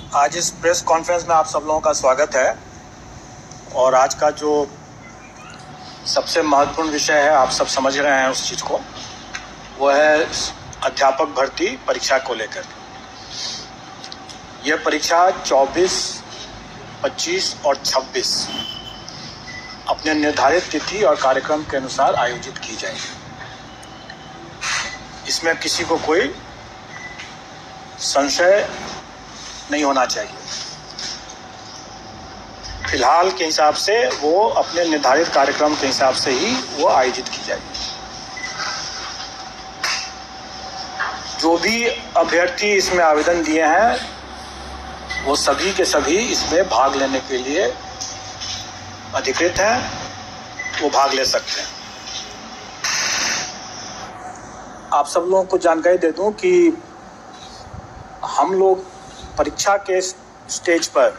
आज इस press conference में आप सब लोगों का स्वागत है। और आज का जो सबसे महत्वपूर्ण विषय है, आप सब समझ रहे हैं उस चीज़ को, वो है अध्यापक भर्ती परीक्षा को लेकर। यह परीक्षा 24, 25 और 26 अपने निर्धारित तिथि और कार्यक्रम के अनुसार आयोजित की जाएगी। इसमें किसी को कोई संशय नहीं होना चाहिए। फिलहाल के हिसाब से वो अपने निर्धारित कार्यक्रम के हिसाब से ही वो आयोजित की जाएगी। जो भी अभ्यर्थी इसमें आवेदन दिए हैं वो सभी के सभी इसमें भाग लेने के लिए अधिकृत हैं, वो भाग ले सकते हैं। आप सब लोगों को जानकारी दे दूं कि हम लोग परीक्षा के स्टेज पर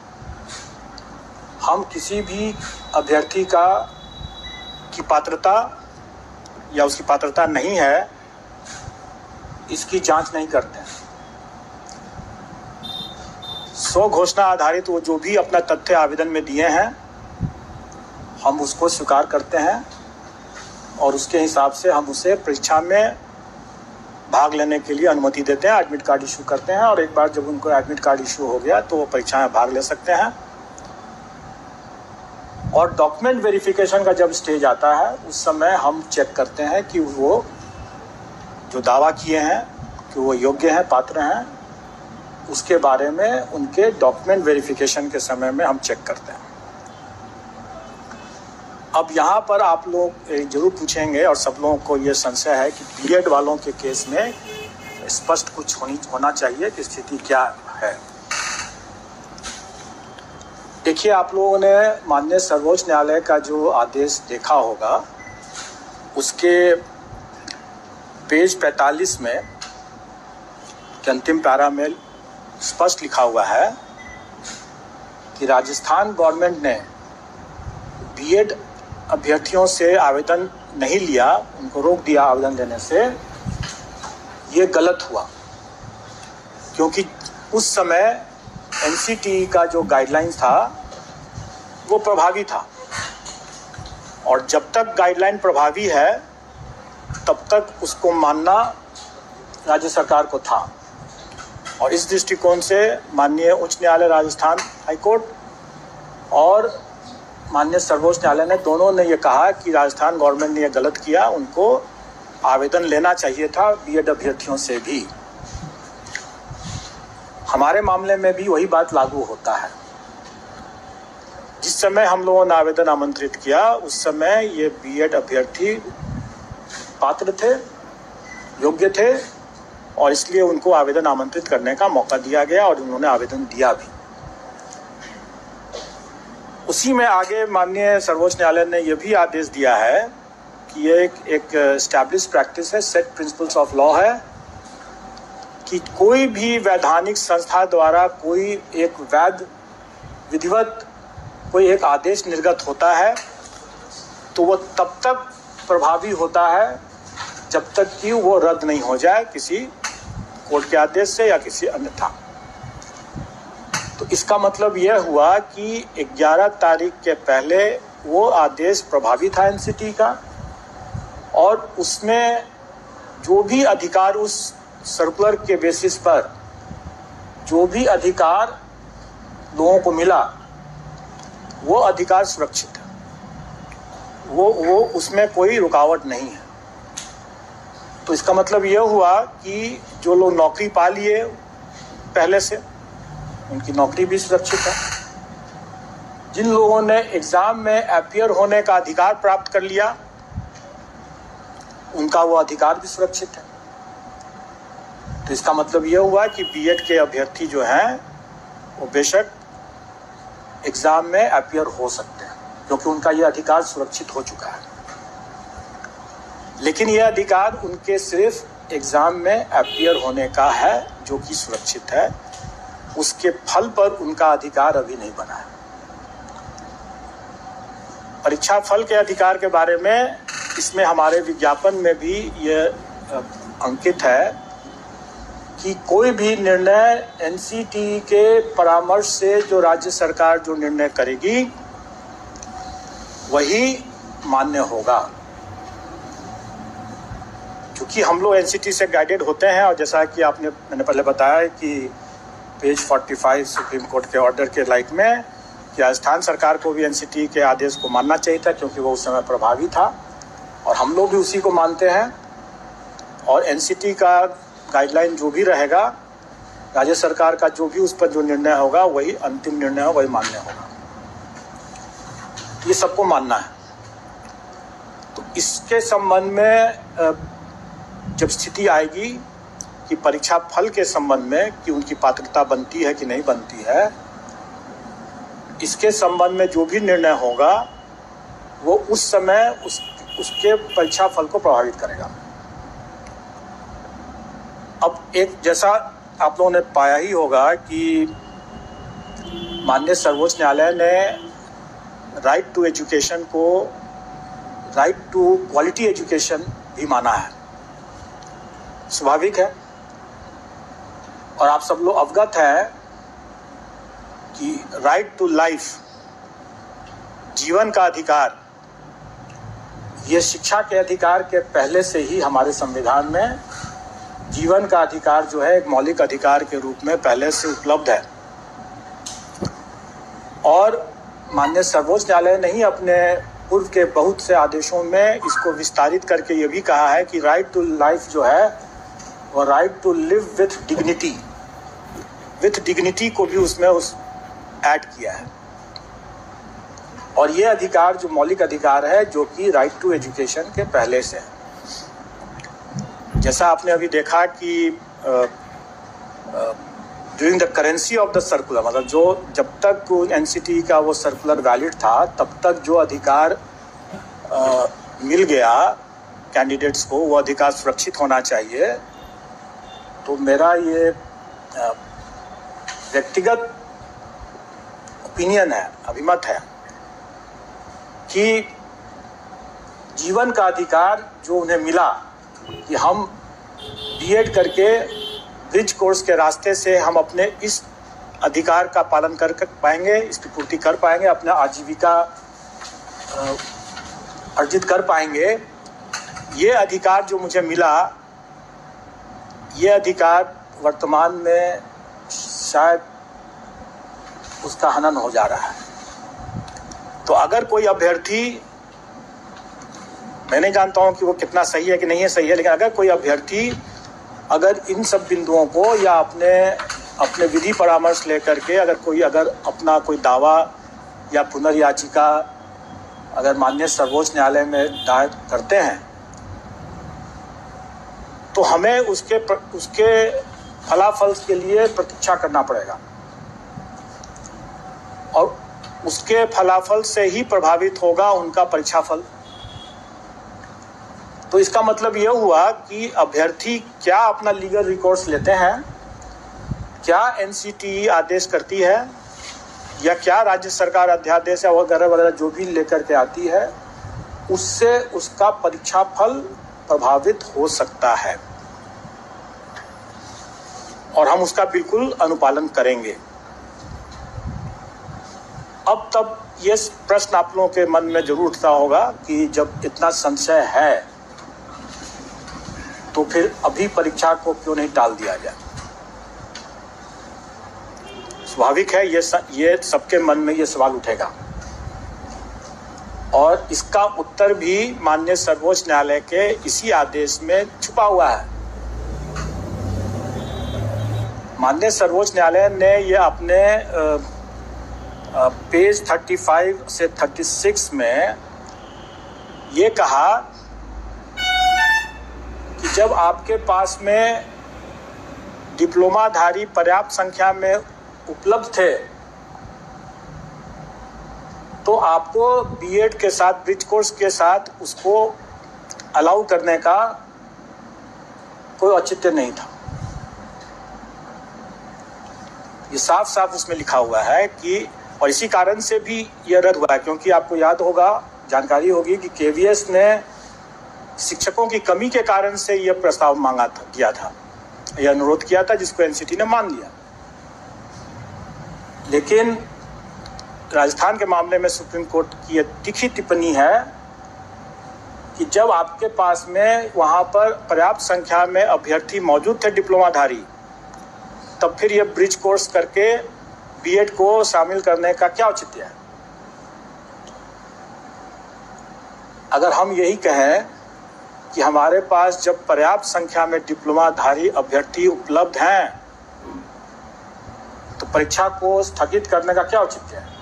हम किसी भी अभ्यर्थी की पात्रता या उसकी पात्रता नहीं है, इसकी जांच नहीं करते हैं। स्व घोषणा आधारित वो जो भी अपना तथ्य आवेदन में दिए हैं, हम उसको स्वीकार करते हैं और उसके हिसाब से हम उसे परीक्षा में भाग लेने के लिए अनुमति देते हैं, एडमिट कार्ड इशू करते हैं। और एक बार जब उनको एडमिट कार्ड इशू हो गया तो वो परीक्षा में भाग ले सकते हैं। और डॉक्यूमेंट वेरिफिकेशन का जब स्टेज आता है, उस समय हम चेक करते हैं कि वो जो दावा किए हैं कि वो योग्य हैं, पात्र हैं, उसके बारे में उनके डॉक्यूमेंट वेरिफिकेशन के समय में हम चेक करते हैं। अब यहाँ पर आप लोग जरूर पूछेंगे और सब लोगों को ये संशय है कि बीएड वालों के केस में स्पष्ट कुछ होना चाहिए कि स्थिति क्या है। देखिए, आप लोगों ने माननीय सर्वोच्च न्यायालय का जो आदेश देखा होगा, उसके पेज 45 में के अंतिम पैरा में स्पष्ट लिखा हुआ है कि राजस्थान गवर्नमेंट ने बीएड अभ्यर्थियों से आवेदन नहीं लिया, उनको रोक दिया आवेदन देने से। ये गलत हुआ क्योंकि उस समय एनसीटीई का जो गाइडलाइन था वो प्रभावी था, और जब तक गाइडलाइन प्रभावी है तब तक उसको मानना राज्य सरकार को था। और इस दृष्टिकोण से माननीय उच्च न्यायालय राजस्थान हाईकोर्ट और माननीय सर्वोच्च न्यायालय ने दोनों ने ये कहा कि राजस्थान गवर्नमेंट ने ये गलत किया, उनको आवेदन लेना चाहिए था बीएड अभ्यर्थियों से भी। हमारे मामले में भी वही बात लागू होता है। जिस समय हम लोगों ने आवेदन आमंत्रित किया, उस समय ये बीएड अभ्यर्थी पात्र थे, योग्य थे, और इसलिए उनको आवेदन आमंत्रित करने का मौका दिया गया और उन्होंने आवेदन दिया भी। उसी में आगे माननीय सर्वोच्च न्यायालय ने यह भी आदेश दिया है कि ये एक एस्टैब्लिश प्रैक्टिस है, सेट प्रिंसिपल्स ऑफ लॉ है, कि कोई भी वैधानिक संस्था द्वारा कोई एक वैध विधिवत कोई एक आदेश निर्गत होता है तो वो तब तक प्रभावी होता है जब तक कि वो रद्द नहीं हो जाए किसी कोर्ट के आदेश से या किसी अन्यथा। तो इसका मतलब यह हुआ कि 11 तारीख के पहले वो आदेश प्रभावी था एनसीटी का, और उसमें जो भी अधिकार उस सर्कुलर के बेसिस पर जो भी अधिकार लोगों को मिला, वो अधिकार सुरक्षित है, वो उसमें कोई रुकावट नहीं है। तो इसका मतलब यह हुआ कि जो लोग नौकरी पा लिए पहले से, उनकी नौकरी भी सुरक्षित है। जिन लोगों ने एग्जाम में अपीयर होने का अधिकार प्राप्त कर लिया, उनका वो अधिकार भी सुरक्षित है। तो इसका मतलब यह हुआ कि बीएड के अभ्यर्थी जो हैं वो बेशक एग्जाम में अपीयर हो सकते हैं, क्योंकि उनका यह अधिकार सुरक्षित हो चुका है। लेकिन यह अधिकार उनके सिर्फ एग्जाम में अपीयर होने का है, जो कि सुरक्षित है। उसके फल पर उनका अधिकार अभी नहीं बना है। परीक्षा फल के अधिकार के बारे में इसमें हमारे विज्ञापन में भी ये अंकित है कि कोई भी निर्णय एनसीटी के परामर्श से जो राज्य सरकार जो निर्णय करेगी वही मान्य होगा। क्योंकि हम लोग एनसीटी से गाइडेड होते हैं, और जैसा कि मैंने पहले बताया कि पेज 45 सुप्रीम कोर्ट के ऑर्डर के लाइक में कि राजस्थान सरकार को भी एनसीटी के आदेश को मानना चाहिए था, क्योंकि वो उस समय प्रभावी था, और हम लोग भी उसी को मानते हैं। और एनसीटी का गाइडलाइन जो भी रहेगा, राज्य सरकार का जो भी उस पर जो निर्णय होगा वही अंतिम निर्णय हो, वही मान्य होगा। ये सबको मानना है। तो इसके संबंध में जब स्थिति आएगी कि परीक्षा फल के संबंध में कि उनकी पात्रता बनती है कि नहीं बनती है, इसके संबंध में जो भी निर्णय होगा वो उस समय उसके परीक्षा फल को प्रभावित करेगा। अब एक जैसा आप लोगों ने पाया ही होगा कि माननीय सर्वोच्च न्यायालय ने राइट टू एजुकेशन को राइट टू क्वालिटी एजुकेशन भी माना है। स्वाभाविक है, और आप सब लोग अवगत है कि राइट टू लाइफ, जीवन का अधिकार, ये शिक्षा के अधिकार के पहले से ही हमारे संविधान में जीवन का अधिकार जो है एक मौलिक अधिकार के रूप में पहले से उपलब्ध है। और माननीय सर्वोच्च न्यायालय ने ही अपने पूर्व के बहुत से आदेशों में इसको विस्तारित करके ये भी कहा है कि राइट टू लाइफ जो है वो right to live with dignity को भी उसमें ऐड किया है। और ये अधिकार जो मौलिक अधिकार है जो कि राइट टू एजुकेशन के पहले से है। जैसा आपने अभी देखा कि during the currency of the circular, मतलब जो जब तक एनसीटी का वो सर्कुलर वैलिड था तब तक जो अधिकार मिल गया कैंडिडेट्स को, वो अधिकार सुरक्षित होना चाहिए। तो मेरा ये व्यक्तिगत ओपिनियन है, अभिमत है कि जीवन का अधिकार जो उन्हें मिला कि हम बीएड करके ब्रिज कोर्स के रास्ते से हम अपने इस अधिकार का पालन कर पाएंगे, इसकी पूर्ति कर पाएंगे, अपना आजीविका अर्जित कर पाएंगे। ये अधिकार जो मुझे मिला, ये अधिकार वर्तमान में शायद उसका हनन हो जा रहा है। तो अगर कोई अभ्यर्थी, मैं नहीं जानता हूं कि वो कितना सही है कि नहीं है सही है, लेकिन अगर कोई अभ्यर्थी अगर इन सब बिंदुओं को या अपने विधि परामर्श लेकर के अगर अपना कोई दावा या पुनर्याचिका अगर माननीय सर्वोच्च न्यायालय में दायर करते हैं, तो हमें उसके फलाफल के लिए प्रतीक्षा करना पड़ेगा, और उसके फलाफल से ही प्रभावित होगा उनका परीक्षा फल। तो इसका मतलब यह हुआ कि अभ्यर्थी क्या अपना लीगल रिकोर्स लेते हैं, क्या एनसीटी आदेश करती है, या क्या राज्य सरकार अध्यादेश वगैरह वगैरह जो भी लेकर के आती है, उससे उसका परीक्षा फल प्रभावित हो सकता है, और हम उसका बिल्कुल अनुपालन करेंगे। अब तब ये प्रश्न आप लोगों के मन में जरूर उठता होगा कि जब इतना संशय है तो फिर अभी परीक्षा को क्यों नहीं टाल दिया जाए। स्वाभाविक है, ये सबके मन में ये सवाल उठेगा, और इसका उत्तर भी माननीय सर्वोच्च न्यायालय के इसी आदेश में छुपा हुआ है। माननीय सर्वोच्च न्यायालय ने ये अपने पेज 35 से 36 में ये कहा कि जब आपके पास में डिप्लोमाधारी पर्याप्त संख्या में उपलब्ध थे तो आपको बीएड के साथ, ब्रिज कोर्स के साथ उसको अलाउ करने का कोई औचित्य नहीं था। ये साफ साफ उसमें लिखा हुआ है कि, और इसी कारण से भी यह रद्द हुआ है, क्योंकि आपको याद होगा, जानकारी होगी कि केवीएस ने शिक्षकों की कमी के कारण से यह प्रस्ताव किया था ये अनुरोध किया था, जिसको एनसीटी ने मान लिया। लेकिन राजस्थान के मामले में सुप्रीम कोर्ट की यह तीखी टिप्पणी है कि जब आपके पास में वहां पर पर्याप्त संख्या में अभ्यर्थी मौजूद थे डिप्लोमाधारी, तब फिर ये ब्रिज कोर्स करके बीएड को शामिल करने का क्या औचित्य है। अगर हम यही कहें कि हमारे पास जब पर्याप्त संख्या में डिप्लोमाधारी अभ्यर्थी उपलब्ध हैं तो परीक्षा को स्थगित करने का क्या औचित्य है।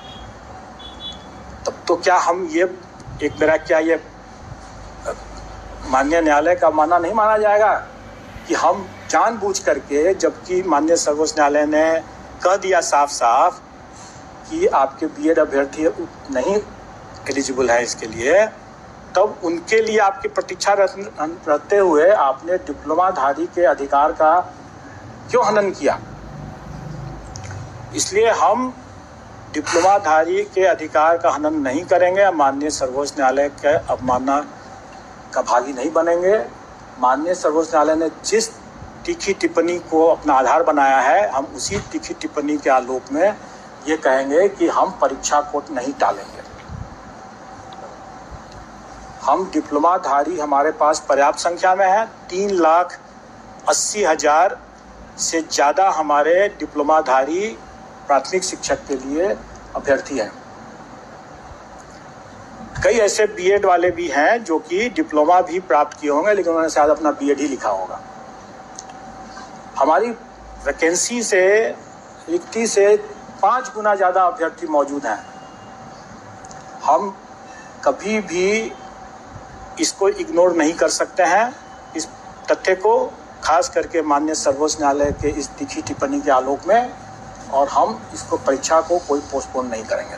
तब तो क्या हम ये एक मेरा क्या ये माननीय न्यायालय का मानना नहीं माना जाएगा कि हम जानबूझ करके, जबकि माननीय सर्वोच्च न्यायालय ने कह दिया साफ साफ कि आपके बीएड अभ्यर्थी नहीं एलिजिबल है इसके लिए, तब उनके लिए आपकी प्रतीक्षा रहते हुए आपने डिप्लोमाधारी के अधिकार का क्यों हनन किया। इसलिए हम डिप्लोमाधारी के अधिकार का हनन नहीं करेंगे, माननीय सर्वोच्च न्यायालय के अवमानना का भागी नहीं बनेंगे। माननीय सर्वोच्च न्यायालय ने जिस तीखी टिप्पणी को अपना आधार बनाया है, हम उसी तीखी टिप्पणी के आलोक में ये कहेंगे कि हम परीक्षा को नहीं टालेंगे। हम डिप्लोमाधारी हमारे पास पर्याप्त संख्या में है, 3,80,000 से ज़्यादा हमारे डिप्लोमाधारी प्राथमिक शिक्षक के लिए अभ्यर्थी हैं। कई ऐसे बीएड वाले भी हैं जो कि डिप्लोमा भी प्राप्त किए होंगे, लेकिन उन्होंने शायद अपना बीएड ही लिखा होगा। हमारी वैकेंसी से रिक्ति से 5 गुना ज़्यादा अभ्यर्थी मौजूद हैं। हम कभी भी इसको इग्नोर नहीं कर सकते हैं, इस तथ्य को, खास करके माननीय सर्वोच्च न्यायालय के इस तीखी टिप्पणी के आलोक में, और हम इसको परीक्षा को कोई पोस्टपोन नहीं करेंगे।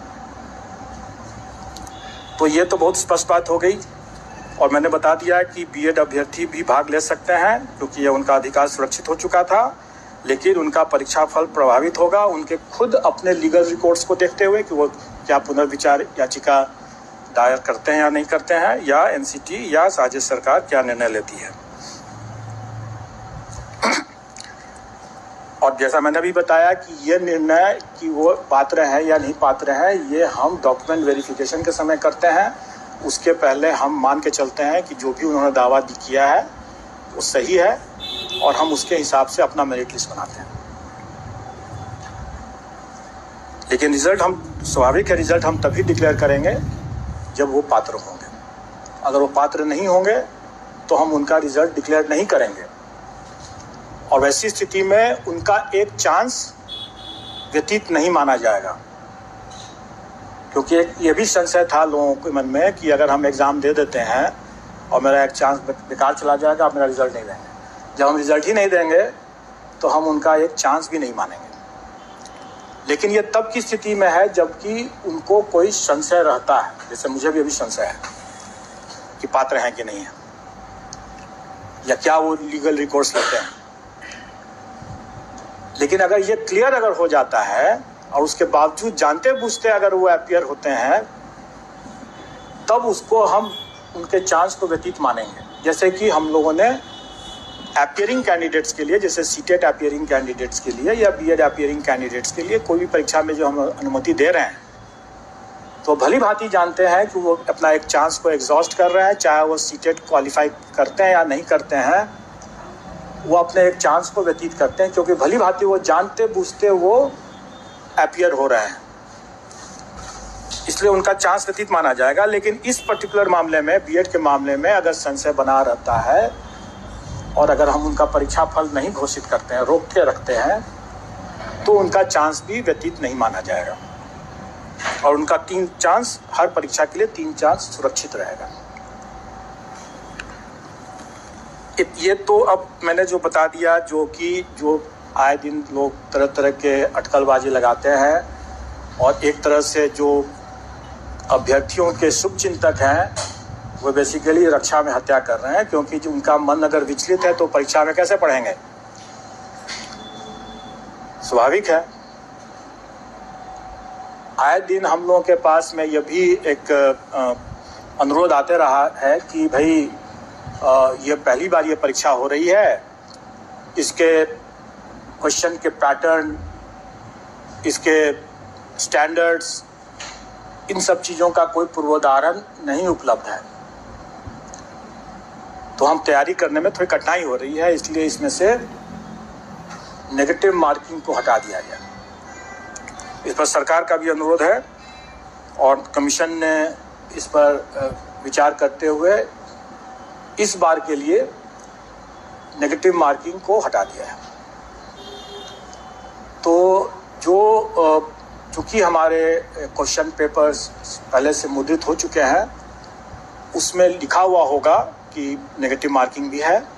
तो ये तो बहुत स्पष्ट बात हो गई, और मैंने बता दिया कि बीएड अभ्यर्थी भी भाग ले सकते हैं क्योंकि ये उनका अधिकार सुरक्षित हो चुका था, लेकिन उनका परीक्षा फल प्रभावित होगा उनके खुद अपने लीगल रिकॉर्ड्स को देखते हुए कि वो क्या पुनर्विचार याचिका दायर करते हैं या नहीं करते हैं, या एनसीटी या राज्य सरकार क्या निर्णय लेती है। और जैसा मैंने अभी बताया कि ये निर्णय कि वो पात्र है या नहीं पात्र है, ये हम डॉक्यूमेंट वेरिफिकेशन के समय करते हैं। उसके पहले हम मान के चलते हैं कि जो भी उन्होंने दावा किया है वो सही है, और हम उसके हिसाब से अपना मेरिट लिस्ट बनाते हैं। लेकिन रिजल्ट हम, स्वाभाविक है, रिजल्ट हम तभी डिक्लेयर करेंगे जब वो पात्र होंगे। अगर वो पात्र नहीं होंगे तो हम उनका रिजल्ट डिक्लेयर नहीं करेंगे, और वैसी स्थिति में उनका एक चांस व्यतीत नहीं माना जाएगा। क्योंकि ये भी संशय था लोगों के मन में कि अगर हम एग्ज़ाम दे देते हैं और मेरा एक चांस बेकार चला जाएगा, आप मेरा रिजल्ट नहीं देंगे। जब हम रिजल्ट ही नहीं देंगे तो हम उनका एक चांस भी नहीं मानेंगे। लेकिन ये तब की स्थिति में है जबकि उनको कोई संशय रहता है, जैसे मुझे भी अभी संशय है कि पात्र हैं कि नहीं है, या क्या वो लीगल रिकॉर्ड्स लेते हैं। लेकिन अगर ये क्लियर अगर हो जाता है और उसके बावजूद जानते बूझते अगर वो अपीयर होते हैं, तब उसको हम उनके चांस को व्यतीत मानेंगे। जैसे कि हम लोगों ने अपीयरिंग कैंडिडेट्स के लिए, जैसे सीटेट अपीयरिंग कैंडिडेट्स के लिए या बीएड अपीयरिंग कैंडिडेट्स के लिए कोई भी परीक्षा में जो हम अनुमति दे रहे हैं, तो भली भांति जानते हैं कि वो अपना एक चांस को एग्जॉस्ट कर रहे हैं, चाहे वो सीटेट क्वालिफाई करते हैं या नहीं करते हैं, वो अपने एक चांस को व्यतीत करते हैं, क्योंकि भली भांति वो जानते बूझते वो अपीयर हो रहे हैं, इसलिए उनका चांस व्यतीत माना जाएगा। लेकिन इस पर्टिकुलर मामले में, बीएड के मामले में, अगर संशय बना रहता है और अगर हम उनका परीक्षा फल नहीं घोषित करते हैं, रोक के रखते हैं, तो उनका चांस भी व्यतीत नहीं माना जाएगा, और उनका 3 चांस, हर परीक्षा के लिए 3 चांस सुरक्षित रहेगा। ये तो अब मैंने जो बता दिया, जो आए दिन लोग तरह तरह के अटकलबाजी लगाते हैं, और एक तरह से जो अभ्यर्थियों के शुभचिंतक हैं वो बेसिकली रक्षा में हत्या कर रहे हैं, क्योंकि जो उनका मन अगर विचलित है तो परीक्षा में कैसे पढ़ेंगे। स्वाभाविक है, आए दिन हम लोगों के पास में यह भी एक अनुरोध आते रहा है कि भाई ये पहली बार ये परीक्षा हो रही है इसके क्वेश्चन के पैटर्न, इसके स्टैंडर्ड्स, इन सब चीज़ों का कोई पूर्वोदाहरण नहीं उपलब्ध है। तो हम तैयारी करने में थोड़ी कठिनाई हो रही है, इसलिए इसमें से नेगेटिव मार्किंग को हटा दिया गया। इस पर सरकार का भी अनुरोध है और कमीशन ने इस पर विचार करते हुए इस बार के लिए नेगेटिव मार्किंग को हटा दिया है। तो चूँकि हमारे क्वेश्चन पेपर्स पहले से मुद्रित हो चुके हैं, उसमें लिखा हुआ होगा कि नेगेटिव मार्किंग भी है।